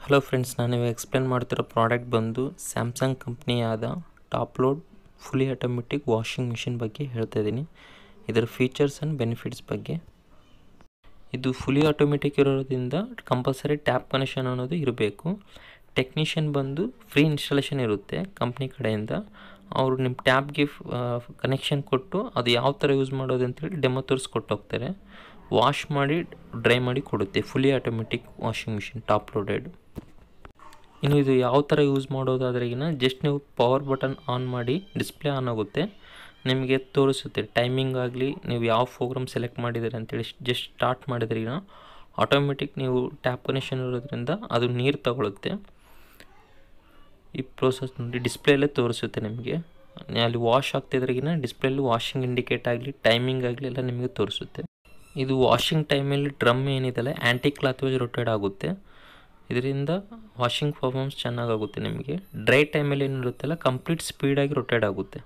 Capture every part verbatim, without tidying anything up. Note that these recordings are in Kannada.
ಹಲೋ ಫ್ರೆಂಡ್ಸ್, ನಾನು ಇವಾಗ ಎಕ್ಸ್ಪ್ಲೇನ್ ಮಾಡ್ತಿರೋ ಪ್ರಾಡಕ್ಟ್ ಬಂದು ಸ್ಯಾಮ್ಸಂಗ್ ಕಂಪ್ನಿಯಾದ top load fully automatic washing machine ಬಗ್ಗೆ ಹೇಳ್ತಾ ಇದ್ದೀನಿ. ಇದರ ಫೀಚರ್ಸ್ ಆ್ಯಂಡ್ ಬೆನಿಫಿಟ್ಸ್ ಬಗ್ಗೆ. ಇದು ಫುಲ್ಲಿ ಆಟೋಮೆಟಿಕ್ ಇರೋದ್ರಿಂದ ಕಂಪಲ್ಸರಿ ಟ್ಯಾಪ್ ಕನೆಕ್ಷನ್ ಅನ್ನೋದು ಇರಬೇಕು. ಟೆಕ್ನಿಷಿಯನ್ ಬಂದು ಫ್ರೀ ಇನ್ಸ್ಟಾಲೇಷನ್ ಇರುತ್ತೆ ಕಂಪ್ನಿ ಕಡೆಯಿಂದ. ಅವರು ನಿಮ್ಮ ಟ್ಯಾಬ್ಗೆ ಕನೆಕ್ಷನ್ ಕೊಟ್ಟು ಅದು ಯಾವ ಥರ ಯೂಸ್ ಮಾಡೋದು ಅಂತೇಳಿ ಡೆಮೋ ತೋರಿಸ್ಕೊಟ್ಟು ಹೋಗ್ತಾರೆ. ವಾಶ್ ಮಾಡಿ ಡ್ರೈ ಮಾಡಿ ಕೊಡುತ್ತೆ fully automatic washing machine top loaded. ಇನ್ನು ಇದು ಯಾವ ಥರ ಯೂಸ್ ಮಾಡೋದಾದ್ರೆಗಿನ ಜಸ್ಟ್ ನೀವು ಪವರ್ ಬಟನ್ ಆನ್ ಮಾಡಿ ಡಿಸ್ಪ್ಲೇ ಆನ್ ಆಗುತ್ತೆ, ನಿಮಗೆ ತೋರಿಸುತ್ತೆ ಟೈಮಿಂಗ್ ಆಗಲಿ ನೀವು ಯಾವ ಪ್ರೋಗ್ರಾಮ್ ಸೆಲೆಕ್ಟ್ ಮಾಡಿದ್ದೀರಿ ಅಂತೇಳಿ. ಜಸ್ಟ್ ಸ್ಟಾರ್ಟ್ ಮಾಡಿದ್ರಿನ ಆಟೋಮೆಟಿಕ್ ನೀವು ಟ್ಯಾಪ್ ಕನೆಕ್ಷನ್ ಇರೋದ್ರಿಂದ ಅದು ನೀರು ತಗೊಳುತ್ತೆ. ಈ ಪ್ರೋಸೆಸ್ ನೋಡಿ ಡಿಸ್ಪ್ಲೇಲೇ ತೋರಿಸುತ್ತೆ ನಿಮಗೆ. ಅಲ್ಲಿ ವಾಶ್ ಆಗ್ತಿದ್ರಿಗಿನ ಡಿಸ್ಪ್ಲೇಲಿ ವಾಷಿಂಗ್ ಇಂಡಿಕೇಟ್ ಆಗಲಿ ಟೈಮಿಂಗ್ ಆಗಲಿ ಎಲ್ಲ ನಿಮಗೆ ತೋರಿಸುತ್ತೆ. ಇದು ವಾಷಿಂಗ್ ಟೈಮಲ್ಲಿ ಡ್ರಮ್ ಏನಿದೆಲ್ಲ ಆ್ಯಂಟಿ ಕ್ಲಾತ್ ವೈಸ್ ರೊಟೇಟ್ ಆಗುತ್ತೆ. ಇದರಿಂದ ವಾಷಿಂಗ್ ಪರ್ಫಾರ್ಮೆನ್ಸ್ ಚೆನ್ನಾಗಾಗುತ್ತೆ ನಿಮಗೆ. ಡ್ರೈ ಟೈಮಲ್ಲಿ ಏನಿರುತ್ತಲ್ಲ ಕಂಪ್ಲೀಟ್ ಸ್ಪೀಡಾಗಿ ರೊಟೇಟ್ ಆಗುತ್ತೆ.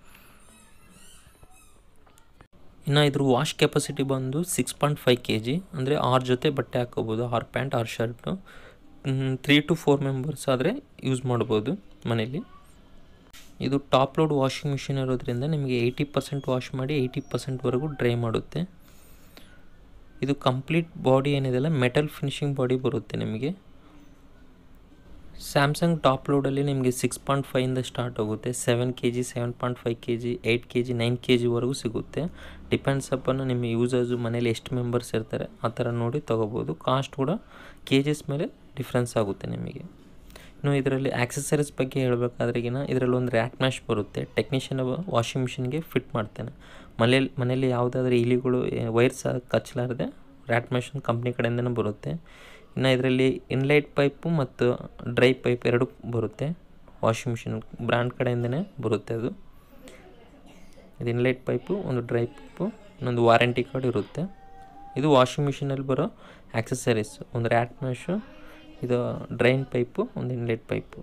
ಇನ್ನು ಇದ್ರ ವಾಶ್ ಕೆಪಾಸಿಟಿ ಬಂದು six point five K G, ಅಂದರೆ ಆರು ಜೊತೆ ಬಟ್ಟೆ ಹಾಕೋಬೋದು, ಆರು ಪ್ಯಾಂಟ್ ಆರು shirt. Three to four members ಆದರೆ ಯೂಸ್ ಮಾಡ್ಬೋದು ಮನೇಲಿ. ಇದು ಟಾಪ್ ಲೋಡ್ ವಾಷಿಂಗ್ ಮಿಷಿನ್ ಇರೋದ್ರಿಂದ ನಿಮಗೆ ಏಯ್ಟಿ ಪರ್ಸೆಂಟ್ ವಾಶ್ ಮಾಡಿ ಏಯ್ಟಿ ಪರ್ಸೆಂಟ್ವರೆಗೂ ಡ್ರೈ ಮಾಡುತ್ತೆ. ಇದು ಕಂಪ್ಲೀಟ್ ಬಾಡಿ ಏನಿದೆಲ್ಲ ಮೆಟಲ್ ಫಿನಿಶಿಂಗ್ ಬಾಡಿ ಬರುತ್ತೆ ನಿಮಗೆ. ಸ್ಯಾಮ್ಸಂಗ್ ಟಾಪ್ ಲೋಡಲ್ಲಿ ನಿಮಗೆ ಸಿಕ್ಸ್ ಪಾಯಿಂಟ್ ಫೈವಿಂದ ಸ್ಟಾರ್ಟ್ ಆಗುತ್ತೆ. Seven K G seven point five K G eight K G nine K ಜಿವರೆಗೂ ಸಿಗುತ್ತೆ. ಡಿಪೆಂಡ್ಸ್ ಅಪ್ಪನ್ನು ನಿಮ್ಮ ಯೂಸರ್ಸು ಮನೇಲಿ ಎಷ್ಟು ಮೆಂಬರ್ಸ್ ಇರ್ತಾರೆ ಆ ಥರ ನೋಡಿ ತೊಗೋಬೋದು. ಕಾಸ್ಟ್ ಕೂಡ ಕೆ ಜಿಸ್ ಮೇಲೆ ಡಿಫ್ರೆನ್ಸ್ ಆಗುತ್ತೆ ನಿಮಗೆ. ಇನ್ನು ಇದರಲ್ಲಿ ಆಕ್ಸೆಸರೀಸ್ ಬಗ್ಗೆ ಹೇಳಬೇಕಾದ್ರೆಗಿನ ಇದರಲ್ಲಿ ಒಂದು ರ್ಯಾಕ್ ಮ್ಯಾಶ್ ಬರುತ್ತೆ. ಟೆಕ್ನಿಷಿಯನ್ ವಾಷಿಂಗ್ ಮಿಷಿನ್ಗೆ ಫಿಟ್ ಮಾಡ್ತಾನೆ. ಮನೇಲಿ ಮನೇಲಿ ಯಾವುದಾದ್ರೂ ಇಲಿಗಳು ವೈರ್ಸ್ ಕಚ್ಚಲಾರದೆ ರ್ಯಾಕ್ ಮ್ಯಾಶ್ ಒಂದು ಕಂಪ್ನಿ ಕಡೆಯಿಂದನೇ ಬರುತ್ತೆ. ಇನ್ನು ಇದರಲ್ಲಿ ಇನ್ಲೈಟ್ ಪೈಪು ಮತ್ತು ಡ್ರೈ ಪೈಪ್ ಎರಡು ಬರುತ್ತೆ. ವಾಷಿಂಗ್ ಮಿಷಿನ್ ಬ್ರ್ಯಾಂಡ್ ಕಡೆಯಿಂದನೇ ಬರುತ್ತೆ ಅದು. ಇದು ಇನ್ಲೈಟ್ ಪೈಪು, ಒಂದು ಡ್ರೈ ಪೈಪು, ಇನ್ನೊಂದು ವಾರಂಟಿ ಕಾರ್ಡ್ ಇರುತ್ತೆ. ಇದು ವಾಷಿಂಗ್ ಮಿಷಿನಲ್ಲಿ ಬರೋ ಆಕ್ಸೆಸರೀಸ್. ಒಂದು ರ್ಯಾಕ್ ಮ್ಯಾಶು, ಇದು ಡ್ರೈನ್ ಪೈಪು, ಒಂದು ಇನ್ಲೈಟ್ ಪೈಪು.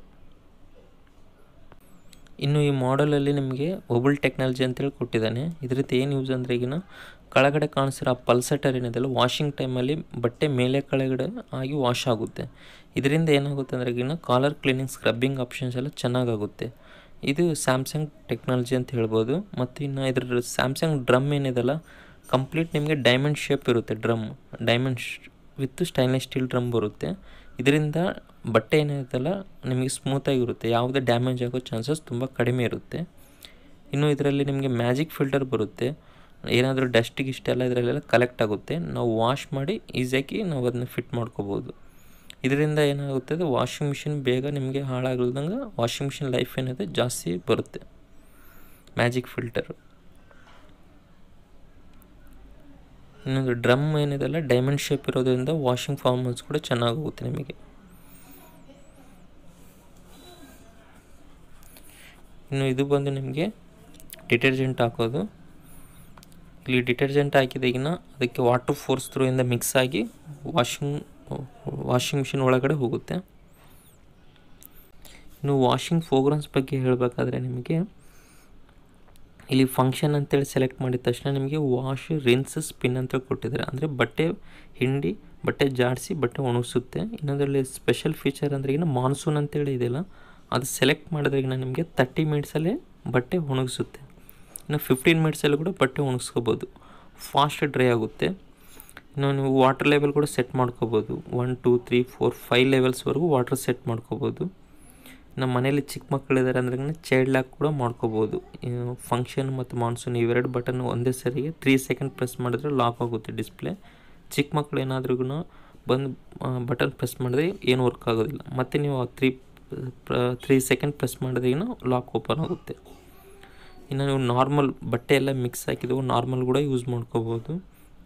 ಇನ್ನು ಈ ಮಾಡಲಲ್ಲಿ ನಿಮಗೆ ಒಬಲ್ ಟೆಕ್ನಾಲಜಿ ಅಂತೇಳಿ ಕೊಟ್ಟಿದ್ದಾನೆ. ಇದರಿಂದ ಏನು ಯೂಸ್ ಅಂದರೆ ಈಗಿನ ಕೆಳಗಡೆ ಕಾಣಿಸಿರೋ ಆ ಪಲ್ಸೆಟರ್ ಏನಿದೆಲ್ಲ ವಾಷಿಂಗ್ ಟೈಮಲ್ಲಿ ಬಟ್ಟೆ ಮೇಲೆ ಕೆಳಗಡೆ ಆಗಿ ವಾಶ್ ಆಗುತ್ತೆ. ಇದರಿಂದ ಏನಾಗುತ್ತೆ ಅಂದರೆ ಈಗಿನ ಕಾಲರ್ ಕ್ಲೀನಿಂಗ್ ಸ್ಕ್ರಬ್ಬಿಂಗ್ ಆಪ್ಷನ್ಸ್ ಎಲ್ಲ ಚೆನ್ನಾಗಾಗುತ್ತೆ. ಇದು ಸ್ಯಾಮ್ಸಂಗ್ ಟೆಕ್ನಾಲಜಿ ಅಂತ ಹೇಳ್ಬೋದು. ಮತ್ತು ಇನ್ನು ಇದ್ರ ಸ್ಯಾಮ್ಸಂಗ್ ಡ್ರಮ್ ಏನಿದೆಲ್ಲ ಕಂಪ್ಲೀಟ್ ನಿಮಗೆ ಡೈಮಂಡ್ ಶೇಪ್ ಇರುತ್ತೆ. Drum diamond with stainless steel drum ಬರುತ್ತೆ. ಇದರಿಂದ ಬಟ್ಟೆ ಏನಿರುತ್ತಲ್ಲ ನಿಮಗೆ ಸ್ಮೂತಾಗಿರುತ್ತೆ, ಯಾವುದೇ ಡ್ಯಾಮೇಜ್ ಆಗೋ ಚಾನ್ಸಸ್ ತುಂಬ ಕಡಿಮೆ ಇರುತ್ತೆ. ಇನ್ನು ಇದರಲ್ಲಿ ನಿಮಗೆ ಮ್ಯಾಜಿಕ್ ಫಿಲ್ಟರ್ ಬರುತ್ತೆ. ಏನಾದರೂ ಡಸ್ಟಿಗೆ ಇಷ್ಟೆಲ್ಲ ಇದರಲ್ಲೆಲ್ಲ ಕಲೆಕ್ಟ್ ಆಗುತ್ತೆ, ನಾವು ವಾಶ್ ಮಾಡಿ ಈಸಿಯಾಗಿ ನಾವು ಅದನ್ನ ಫಿಟ್ ಮಾಡ್ಕೋಬೋದು. ಇದರಿಂದ ಏನಾಗುತ್ತದೆ ವಾಷಿಂಗ್ ಮಿಷಿನ್ ಬೇಗ ನಿಮಗೆ ಹಾಳಾಗಲ್ದಂಗೆ ವಾಷಿಂಗ್ ಮಿಷಿನ್ ಲೈಫ್ ಏನಿದೆ ಜಾಸ್ತಿ ಬರುತ್ತೆ. Magic filter. ಇನ್ನೊಂದು ಡ್ರಮ್ ಏನಿದೆಲ್ಲ ಡೈಮಂಡ್ ಶೇಪ್ ಇರೋದ್ರಿಂದ ವಾಷಿಂಗ್ ಪರ್ಫಾರ್ಮೆನ್ಸ್ ಕೂಡ ಚೆನ್ನಾಗೋಗುತ್ತೆ ನಿಮಗೆ. ಇನ್ನು ಇದು ಬಂದು ನಿಮಗೆ ಡಿಟರ್ಜೆಂಟ್ ಹಾಕೋದು. ಇಲ್ಲಿ ಡಿಟರ್ಜೆಂಟ್ ಹಾಕಿದಾಗಿನ ಅದಕ್ಕೆ ವಾಟರ್ ಫೋರ್ಸ್ ಥ್ರೂ ಇಂದ ಮಿಕ್ಸ್ ಆಗಿ ವಾಷಿಂಗ್ ವಾಷಿಂಗ್ ಮಿಷಿನ್ ಒಳಗಡೆ ಹೋಗುತ್ತೆ. ಇನ್ನು ವಾಷಿಂಗ್ ಫ್ರೋಗ್ರೆನ್ಸ್ ಬಗ್ಗೆ ಹೇಳಬೇಕಾದ್ರೆ ನಿಮಗೆ ಇಲ್ಲಿ ಫಂಕ್ಷನ್ ಅಂತೇಳಿ ಸೆಲೆಕ್ಟ್ ಮಾಡಿದ ತಕ್ಷಣ ನಿಮಗೆ ವಾಶ್ ರಿನ್ಸ್ ಸ್ಪಿನ್ ಅಂತೇಳಿ ಕೊಟ್ಟಿದ್ದಾರೆ. ಅಂದರೆ ಬಟ್ಟೆ ಹಿಂಡಿ ಬಟ್ಟೆ ಜಾಡಿಸಿ ಬಟ್ಟೆ ಒಣಗಿಸುತ್ತೆ. ಇನ್ನೊಂದರಲ್ಲಿ ಸ್ಪೆಷಲ್ ಫೀಚರ್ ಅಂದರೆ ಈಗ ಮಾನ್ಸೂನ್ ಅಂತೇಳಿ ಇದೆಯಲ್ಲ, ಅದು ಸೆಲೆಕ್ಟ್ ಮಾಡಿದ್ರಿಗಿನ ನಿಮಗೆ ತರ್ಟಿ ಮಿನಿಟ್ಸಲ್ಲೇ ಬಟ್ಟೆ ಒಣಗಿಸುತ್ತೆ. ಇನ್ನು ಫಿಫ್ಟೀನ್ ಮಿನಿಟ್ಸಲ್ಲಿ ಕೂಡ ಬಟ್ಟೆ ಒಣಗಿಸ್ಕೋಬೋದು, ಫಾಸ್ಟ್ ಡ್ರೈ ಆಗುತ್ತೆ. ಇನ್ನು ನೀವು ವಾಟರ್ ಲೆವೆಲ್ ಕೂಡ ಸೆಟ್ ಮಾಡ್ಕೋಬೋದು. One two three four five ಲೆವೆಲ್ಸ್ವರೆಗೂ ವಾಟರ್ ಸೆಟ್ ಮಾಡ್ಕೋಬೋದು. ನಮ್ಮ ಮನೇಲಿ ಚಿಕ್ಕ ಮಕ್ಕಳಿದ್ದಾರೆ ಅಂದ್ರೆ ಚೈಲ್ಡ್ ಲಾಕ್ ಕೂಡ ಮಾಡ್ಕೋಬೋದು. ಫಂಕ್ಷನ್ ಮತ್ತು ಮಾನ್ಸೂನ್ ಇವೆರಡು ಬಟನ್ ಒಂದೇ ಸರಿಗೆ ತ್ರೀ ಸೆಕೆಂಡ್ ಪ್ರೆಸ್ ಮಾಡಿದ್ರೆ ಲಾಕ್ ಆಗುತ್ತೆ ಡಿಸ್ಪ್ಲೇ. ಚಿಕ್ಕ ಮಕ್ಕಳು ಏನಾದ್ರೂ ಬಂದು ಬಟನ್ ಪ್ರೆಸ್ ಮಾಡಿದ್ರೆ ಏನು ವರ್ಕ್ ಆಗೋದಿಲ್ಲ. ಮತ್ತು ನೀವು ತ್ರೀ ತ್ರೀ ಸೆಕೆಂಡ್ ಪ್ರೆಸ್ ಮಾಡಿದ್ರೇನು ಲಾಕ್ ಓಪನ್ ಆಗುತ್ತೆ. ಇನ್ನು ನೀವು ನಾರ್ಮಲ್ ಬಟ್ಟೆ ಎಲ್ಲ ಮಿಕ್ಸ್ ಹಾಕಿದವು ನಾರ್ಮಲ್ ಕೂಡ ಯೂಸ್ ಮಾಡ್ಕೋಬೋದು.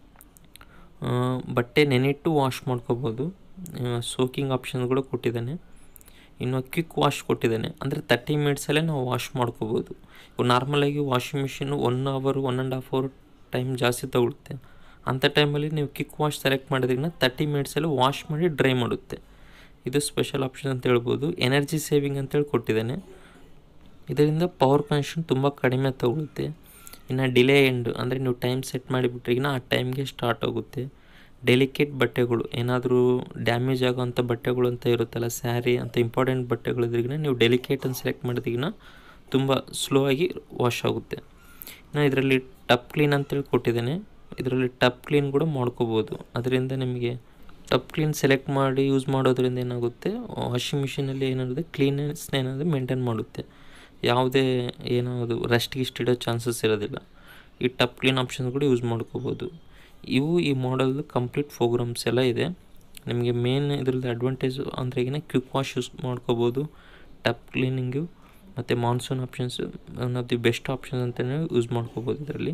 ಬಟ್ಟೆ ನೆನಿಟ್ಟು ವಾಶ್ ಮಾಡ್ಕೋಬೋದು. ಸೋಕಿಂಗ್ ಆಪ್ಷನ್ ಕೂಡ ಕೊಟ್ಟಿದ್ದಾನೆ. ಇನ್ನು ಕ್ವಿಕ್ ವಾಶ್ ಕೊಟ್ಟಿದ್ದಾನೆ, ಅಂದರೆ ತರ್ಟಿ ಮಿನಿಟ್ಸಲ್ಲೇ ನಾವು ವಾಶ್ ಮಾಡ್ಕೋಬೋದು. ನಾರ್ಮಲಾಗಿ washing machine one hour one and half hour time ಜಾಸ್ತಿ ತಗೊಳುತ್ತೆ. ಅಂಥ ಟೈಮಲ್ಲಿ ನೀವು ಕ್ವಿಕ್ ವಾಶ್ ಸೆಲೆಕ್ಟ್ ಮಾಡಿದ್ರಿಂದ ತರ್ಟಿ ಮಿನಿಟ್ಸಲ್ಲಿ ವಾಶ್ ಮಾಡಿ ಡ್ರೈ ಮಾಡುತ್ತೆ. ಇದು ಸ್ಪೆಷಲ್ ಆಪ್ಷನ್ ಅಂತ ಹೇಳ್ಬೋದು. ಎನರ್ಜಿ ಸೇವಿಂಗ್ ಅಂತೇಳಿ ಕೊಟ್ಟಿದ್ದಾನೆ. ಇದರಿಂದ ಪವರ್ ಕನ್ಸಂಪ್ಷನ್ ತುಂಬ ಕಡಿಮೆ ತಗೊಳುತ್ತೆ. ಇನ್ನು ಡಿಲೇ ಎಂಡ್ ಅಂದರೆ ನೀವು ಟೈಮ್ ಸೆಟ್ ಮಾಡಿಬಿಟ್ರಿಗಿನ ಆ ಟೈಮ್ಗೆ ಸ್ಟಾರ್ಟ್ ಆಗುತ್ತೆ. ಡೆಲಿಕೇಟ್ ಬಟ್ಟೆಗಳು ಏನಾದರೂ ಡ್ಯಾಮೇಜ್ ಆಗೋವಂಥ ಬಟ್ಟೆಗಳು ಅಂತ ಇರುತ್ತಲ್ಲ, ಸ್ಯಾರಿ ಅಂತ ಇಂಪಾರ್ಟೆಂಟ್ ಬಟ್ಟೆಗಳಿದ್ರಿಗಿನ ನೀವು ಡೆಲಿಕೇಟ್ ಅಂತ ಸೆಲೆಕ್ಟ್ ಮಾಡಿದಿಗಿನ ತುಂಬ ಸ್ಲೋ ಆಗಿ ವಾಶ್ ಆಗುತ್ತೆ. ನಾನು ಇದರಲ್ಲಿ ಟಪ್ ಕ್ಲೀನ್ ಅಂತೇಳಿ ಕೊಟ್ಟಿದ್ದೇನೆ. ಇದರಲ್ಲಿ ಟಪ್ ಕ್ಲೀನ್ ಕೂಡ ಮಾಡ್ಕೋಬೋದು. ಅದರಿಂದ ನಿಮಗೆ ಟಪ್ ಕ್ಲೀನ್ ಸೆಲೆಕ್ಟ್ ಮಾಡಿ ಯೂಸ್ ಮಾಡೋದ್ರಿಂದ ಏನಾಗುತ್ತೆ, ವಾಷಿಂಗ್ ಮಿಷಿನಲ್ಲಿ ಏನಾಗುತ್ತೆ ಕ್ಲೀನೆಸ್ನ ಏನಾದರೂ ಮೇಂಟೈನ್ ಮಾಡುತ್ತೆ. ಯಾವುದೇ ಏನಾವುದು ರಸ್ಟ್ ಗಿಸ್ಟ್ ಇಡೋ ಚಾನ್ಸಸ್ ಇರೋದಿಲ್ಲ. ಈ ಟಪ್ ಕ್ಲೀನ್ ಆಪ್ಷನ್ ಕೂಡ ಯೂಸ್ ಮಾಡ್ಕೋಬೋದು. ಇವು ಈ ಮಾಡಲ್ದು ಕಂಪ್ಲೀಟ್ ಪ್ರೋಗ್ರಾಮ್ಸ್ ಎಲ್ಲ ಇದೆ. ನಿಮಗೆ ಮೇನ್ ಇದ್ರದ್ದು ಅಡ್ವಾಂಟೇಜು ಅಂದರೆ ಈಗ ಕ್ವಿಕ್ ವಾಶ್ ಯೂಸ್ ಮಾಡ್ಕೋಬೋದು. ಟಪ್ ಕ್ಲೀನಿಂಗು ಮತ್ತು monsoon options one of the best option ಅಂತಲೇ ಯೂಸ್ ಮಾಡ್ಕೋಬೋದು. ಇದರಲ್ಲಿ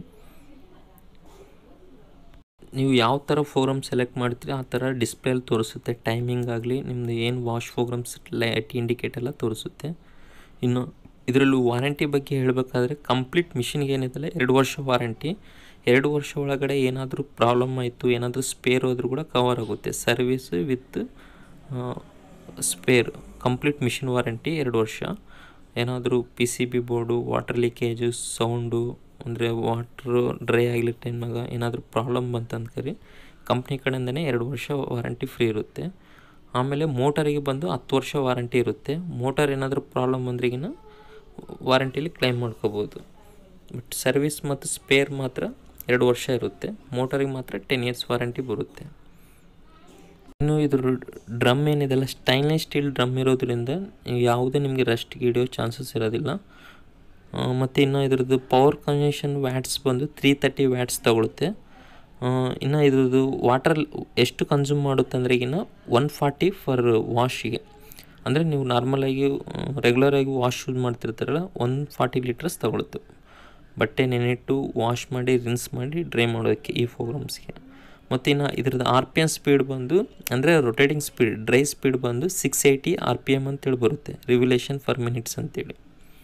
ನೀವು ಯಾವ ಥರ ಪ್ರೋಗ್ರಾಮ್ ಸೆಲೆಕ್ಟ್ ಮಾಡ್ತೀರಿ ಆ ಥರ ಡಿಸ್ಪ್ಲೇಲಿ ತೋರಿಸುತ್ತೆ. ಟೈಮಿಂಗ್ ಆಗಲಿ ನಿಮ್ಮದು ಏನು ವಾಶ್ ಪ್ರೋಗ್ರಾಮ್ಸ್ ಲೈಟ್ ಇಂಡಿಕೇಟ್ ಎಲ್ಲ ತೋರಿಸುತ್ತೆ. ಇನ್ನು ಇದರಲ್ಲೂ ವಾರಂಟಿ ಬಗ್ಗೆ ಹೇಳಬೇಕಾದ್ರೆ ಕಂಪ್ಲೀಟ್ ಮಿಷಿನ್ಗೆ ಏನಿದೆಲ್ಲ ಎರಡು ವರ್ಷ ವಾರಂಟಿ. ಎರಡು ವರ್ಷ ಒಳಗಡೆ ಏನಾದರೂ ಪ್ರಾಬ್ಲಮ್ ಆಯಿತು, ಏನಾದರೂ ಸ್ಪೇರ್ ಹೋದರೂ ಕೂಡ ಕವರ್ ಆಗುತ್ತೆ. Service with spare complete machine warranty ಎರಡು ವರ್ಷ. ಏನಾದರೂ P C B board, water leakage, sound ಅಂದರೆ ವಾಟ್ರು ಡ್ರೈ ಆಗಲಿ ಟೈಮ್ನಾಗ ಏನಾದರೂ ಪ್ರಾಬ್ಲಮ್ ಬಂತಂದು ಕರಿ ಕಂಪ್ನಿ ಕಡೆಯಿಂದನೇ ಎರಡು ವರ್ಷ ವಾರಂಟಿ ಫ್ರೀ ಇರುತ್ತೆ. ಆಮೇಲೆ ಮೋಟರಿಗೆ ಬಂದು ಹತ್ತು ವರ್ಷ ವಾರಂಟಿ ಇರುತ್ತೆ. ಮೋಟರ್ ಏನಾದರೂ ಪ್ರಾಬ್ಲಮ್ ಬಂದ್ರಿಗಿನ ವಾರಂಟಿಲಿ ಕ್ಲೈಮ್ ಮಾಡ್ಕೋಬೋದು. ಬಟ್ ಸರ್ವಿಸ್ ಮತ್ತು ಸ್ಪೇರ್ ಮಾತ್ರ ಎರಡು ವರ್ಷ ಇರುತ್ತೆ. ಮೋಟರಿಗೆ ಮಾತ್ರ ಟೆನ್ ಇಯರ್ಸ್ ವಾರಂಟಿ ಬರುತ್ತೆ. ಇನ್ನು ಇದ್ರ ಡ್ರಮ್ ಏನಿದೆಲ್ಲ ಸ್ಟೈನ್ಲೆಸ್ ಸ್ಟೀಲ್ ಡ್ರಮ್ ಇರೋದ್ರಿಂದ ಯಾವುದೇ ನಿಮಗೆ ರಸ್ಟ್ ಹಿಡಿಯೋ ಚಾನ್ಸಸ್ ಇರೋದಿಲ್ಲ. ಮತ್ತು ಇನ್ನು ಇದ್ರದ್ದು ಪವರ್ ಕನ್ಸಂಪ್ಷನ್ ವ್ಯಾಟ್ಸ್ ಬಂದು ತ್ರೀ ತರ್ಟಿ ವ್ಯಾಟ್ಸ್ ತಗೊಳುತ್ತೆ. ಇನ್ನು ಇದ್ರದ್ದು ವಾಟರ್ ಎಷ್ಟು ಕನ್ಸ್ಯೂಮ್ ಮಾಡುತ್ತೆ ಅಂದ್ರೆ ಈಗಿನ ಒನ್ ಫಾರ್ಟಿ ಫರ್ ವಾಶಿಗೆ. ಅಂದರೆ ನೀವು ನಾರ್ಮಲಾಗಿ ರೆಗ್ಯುಲರಾಗಿ ವಾಶ್ ಯೂಸ್ ಮಾಡ್ತಿರ್ತಾರಲ್ಲ ಒನ್ ಫಾರ್ಟಿ ಲೀಟರ್ಸ್ ತಗೊಳುತ್ತೆ. ಬಟ್ಟೆ ನೆನೆಟ್ಟು ವಾಶ್ ಮಾಡಿ ರಿನ್ಸ್ ಮಾಡಿ ಡ್ರೈ ಮಾಡೋದಕ್ಕೆ ಈ ಪ್ರೋಗ್ರಾಮ್ಸ್ಗೆ. ಮತ್ತು ಇನ್ನು ಇದ್ರದ್ದು ಆರ್ ಪಿ ಎಮ್ ಸ್ಪೀಡ್ ಬಂದು ಅಂದರೆ ರೊಟೇಟಿಂಗ್ ಸ್ಪೀಡ್ ಡ್ರೈ ಸ್ಪೀಡ್ ಬಂದು six eighty R P M ಅಂತೇಳಿ ಬರುತ್ತೆ. ರಿವ್ಯುಲೇಷನ್ ಫರ್ ಮಿನಿಟ್ಸ್ ಅಂತೇಳಿ.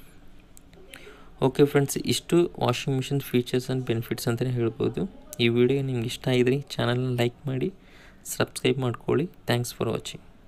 ಓಕೆ ಫ್ರೆಂಡ್ಸ್, ಇಷ್ಟು washing machine features and benefits ಅಂತಲೇ ಹೇಳ್ಬೋದು. ಈ ವಿಡಿಯೋ ನಿಮ್ಗೆ ಇಷ್ಟ ಆಗಿದ್ರೆ ಚಾನಲ್ನ ಲೈಕ್ ಮಾಡಿ, ಸಬ್ಸ್ಕ್ರೈಬ್ ಮಾಡ್ಕೊಳ್ಳಿ. Thanks for watching.